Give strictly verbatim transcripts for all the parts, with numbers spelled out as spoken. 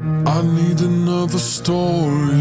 I need another story,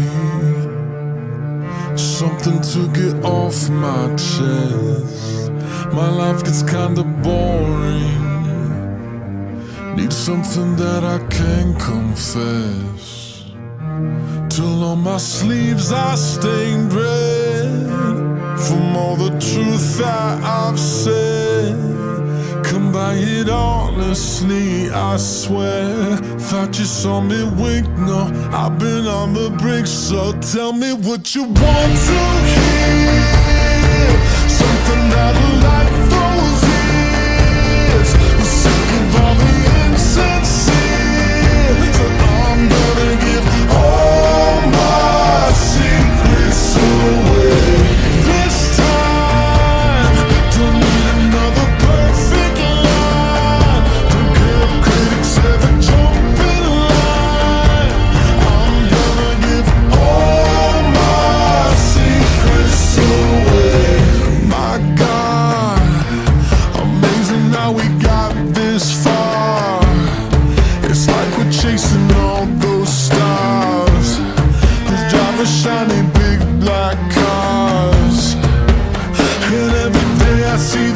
something to get off my chest. My life gets kinda boring, need something that I can confess. Till on my sleeves I stained red from all the truth that I've said. Come by it honestly, I swear. Thought you saw me wink, no, I've been on the brink. So tell me what you want to hear, something that'll light those ears. I'm sick of all the insincere, so I'm gonna give all my secrets away. This time, don't need another perfect line. Don't care if critics ever jump in line. I'm gonna give all my secrets away. My God, amazing how we got this far. It's like we're chasing all those stars, who's driving shiny big black cars. And every day I see